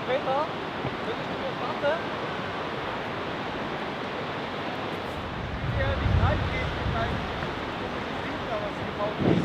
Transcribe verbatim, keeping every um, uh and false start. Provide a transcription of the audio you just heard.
später, könntest du mir warten? Ich will ja nicht reingehen mit deinem Ding da, was gebaut ist.